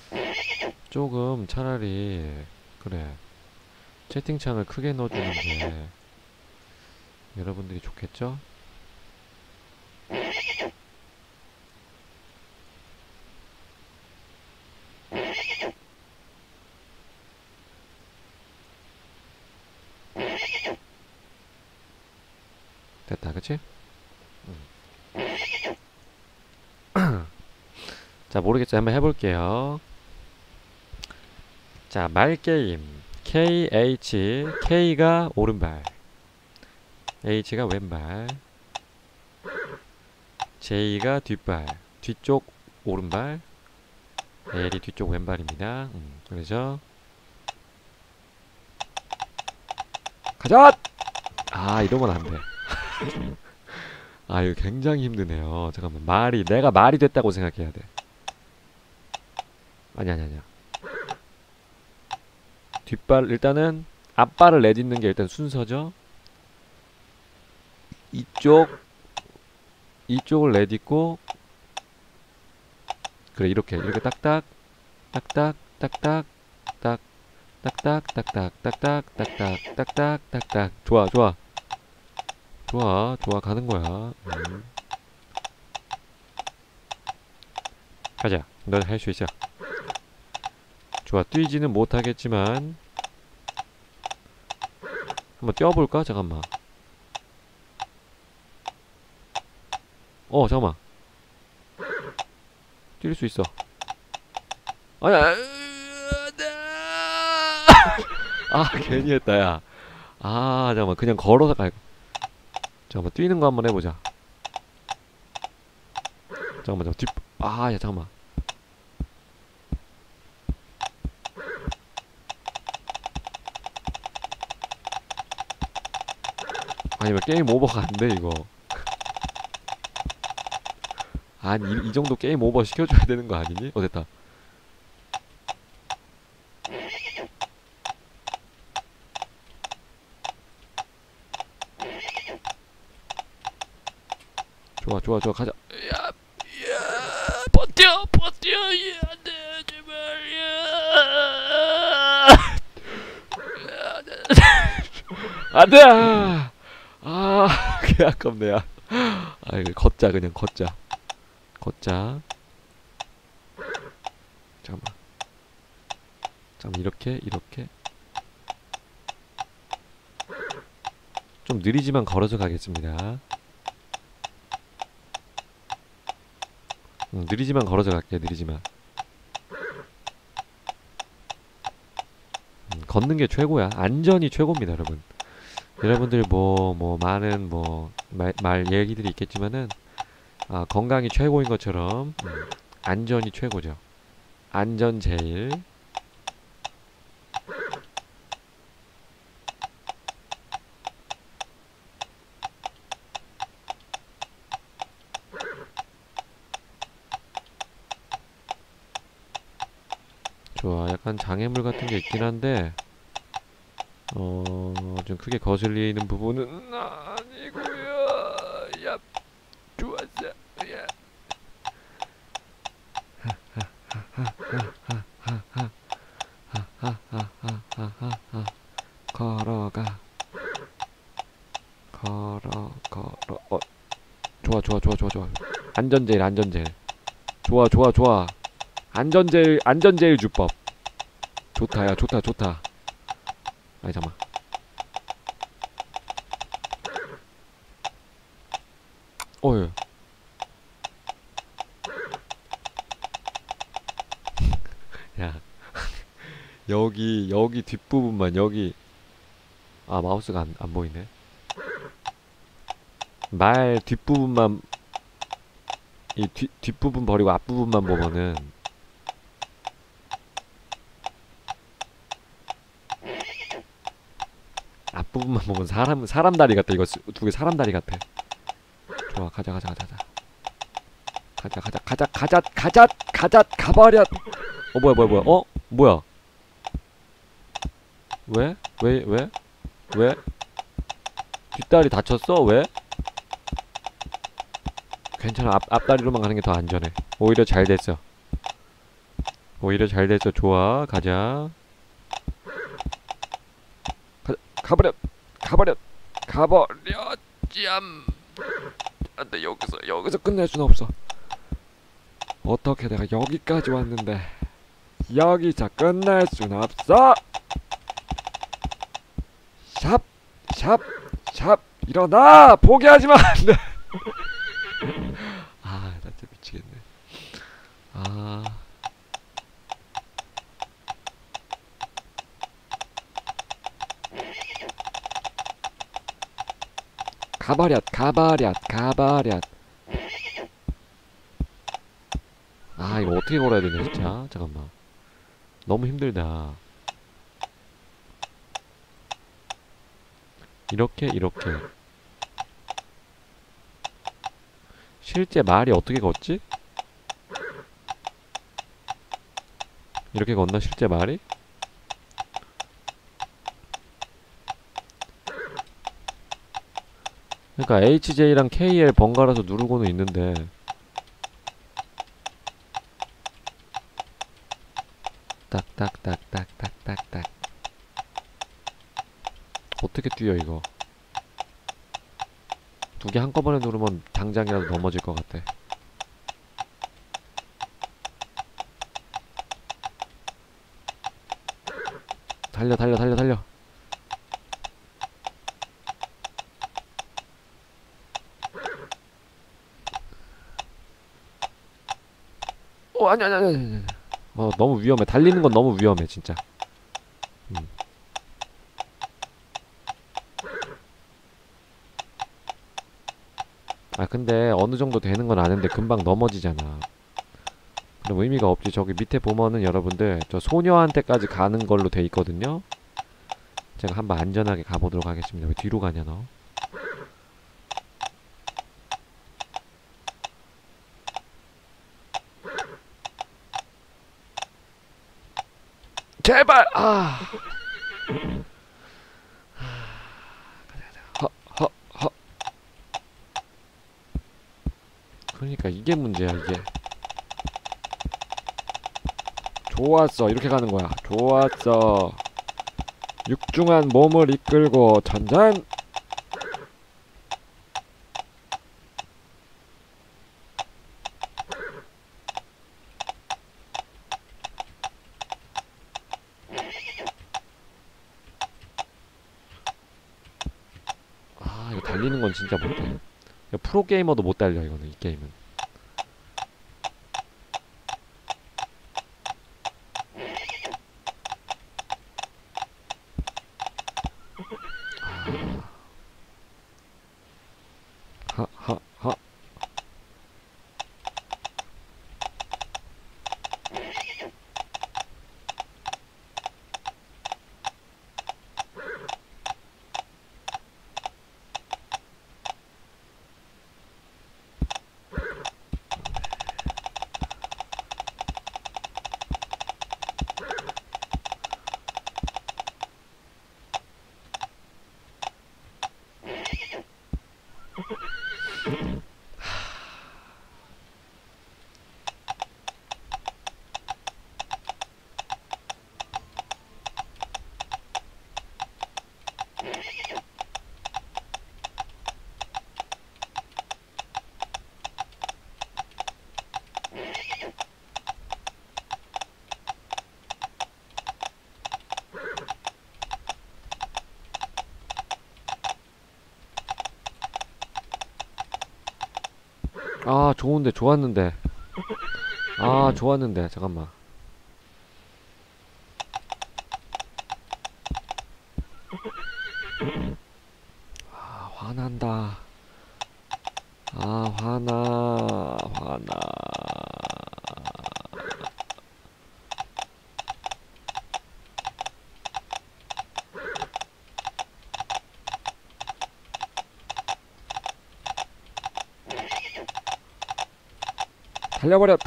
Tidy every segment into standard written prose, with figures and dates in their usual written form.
조금 차라리 그래 채팅창을 크게 넣어주는 게 여러분들이 좋겠죠? 됐다, 그치? 자, 모르겠지. 한번 해볼게요. 자, 말게임. K가 오른발, H가 왼발, J가 뒷발, 뒤쪽 오른발, L이 뒤쪽 왼발입니다. 그러죠? 가자! 아, 이러면 안 돼. 아, 이거 굉장히 힘드네요. 잠깐만, 내가 말이 됐다고 생각해야 돼. 아니야. 뒷발, 일단은, 앞발을 내딛는 게 일단 순서죠? 이쪽을 내딛고, 그래, 이렇게 딱딱, 딱딱, 딱딱, 딱, 딱딱, 딱딱, 딱딱, 딱딱, 딱딱, 딱딱. 좋아, 가는 거야. 가자. 너 할 수 있어. 좋아, 뛰지는 못하겠지만 한번 뛰어볼까? 잠깐만. 잠깐만. 뛸 수 있어. 아야. 아, 괜히 했다, 야. 아, 잠깐만. 그냥 걸어서 갈. 잠깐만, 뛰는 거 한번 해보자. 잠깐만, 야, 잠깐만. 아니면 게임 오버가 안 돼, 이거. 아니, 이 정도 게임 오버 시켜줘야 되는 거 아니니? 됐다. 좋아, 가자. 야, 버텨, 안 돼, 제발, 안 돼! 개 아깝네, 야. 이거 걷자, 그냥 걷자. 잠깐만, 이렇게. 좀 느리지만 걸어서 가겠습니다. 느리지만 걸어서 갈게, 느리지만. 걷는 게 최고야. 안전이 최고입니다, 여러분. 여러분들 많은 말 얘기들이 있겠지만은, 건강이 최고인 것처럼, 안전이 최고죠. 안전 제일. 좋아. 약간 장애물 같은 게 있긴 한데, 좀 크게 거슬리는 부분은 아니고요. 야, 좋았어. 야. 걸어가. 좋아. 안전제일. 좋아. 안전제일 주법. 좋다, 야, 좋다. 아니, 잠깐만. 예. 야, 여기 뒷부분만, 마우스가 안 보이네. 말 뒷부분만, 뒷부분 버리고 앞부분만 보면은, 앞부분만 보면 사람 다리 같다. 이거 두 개 사람 다리 같아. 좋아, 가자. 가버려. 뭐야. 뭐야. 왜? 뒷다리 다쳤어? 왜? 괜찮아. 앞다리로만 가는 게 더 안전해. 오히려 잘 됐어. 오히려 잘 됐어. 좋아. 가자. 가버려. 가버려. 가버려. 짬. 안돼. 여기서 끝낼 순 없어. 어떻게 내가 여기까지 왔는데 여기서 끝낼 순 없어. 샵. 샵. 샵. 일어나. 포기하지마. 안돼. 아, 나 진짜 미치겠네. 아, 가버렸. 아, 이거 어떻게 걸어야 되냐 진짜. 잠깐만. 너무 힘들다. 이렇게. 실제 말이 어떻게 걷지? 이렇게 걷나 실제 말이? 그러니까 HJ랑 KL 번갈아서 누르고는 있는데 딱딱딱딱딱딱딱 어떻게 뛰어 이거. 두 개 한꺼번에 누르면 당장이라도 넘어질 것 같아. 달려. 아니. 너무 위험해. 달리는 건 너무 위험해 진짜. 아, 근데 어느 정도 되는 건 아는데 금방 넘어지잖아. 그럼 의미가 없지. 저기 밑에 보면은 여러분들 저 소녀한테까지 가는 걸로 돼 있거든요. 제가 한번 안전하게 가보도록 하겠습니다. 왜 뒤로 가냐 너. 제발. 아. 허. 그러니까 이게 문제야 이게. 좋았어. 이렇게 가는 거야. 좋았어. 육중한 몸을 이끌고 전전. 아, 이거 달리는 건 진짜 못해. 이거 프로게이머도 못 달려 이거는. 이 게임은. 허. 아, 좋았는데. 아, 좋았는데. 잠깐만. 아, 화난다. 아, 화나. 달려버려.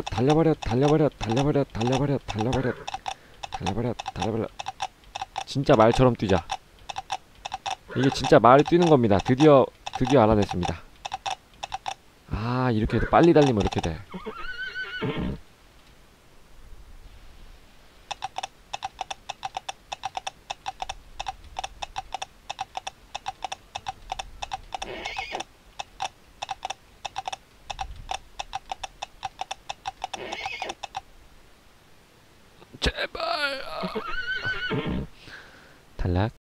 진짜 말처럼 뛰자. 이게 진짜 말이 뛰는 겁니다. 드디어 알아냈습니다. 아, 이렇게 해도 빨리 달리면 이렇게 돼. 탈락.